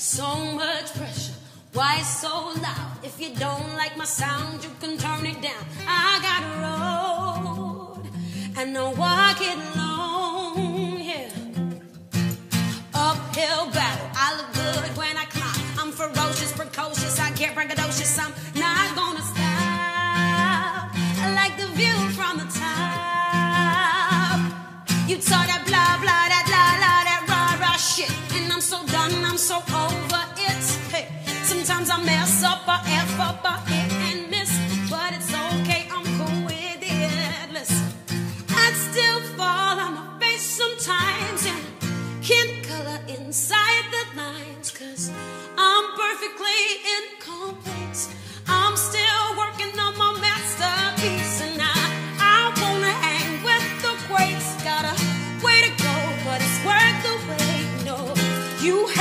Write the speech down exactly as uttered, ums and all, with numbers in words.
So much pressure, why so loud? If you don't like my sound, you can turn it down. I got a road, and I walk it alone, yeah. Uphill battle, I look good when I climb. I'm ferocious, precocious, I get braggadocious. I'm not gonna stop. I like the view from the top. You saw that blah, blah, that la, la, that rah, rah shit. And I'm so done, I'm so over it. Hey, sometimes I mess up, I F up, I hit and miss. But it's okay, I'm cool with it. Listen, I'd still fall on my face sometimes and can't color inside the lines, 'cause I'm perfectly incomplete. I'm still working on my masterpiece, and I, I wanna hang with the greats. Got a way to go, but it's worth the wait. No, you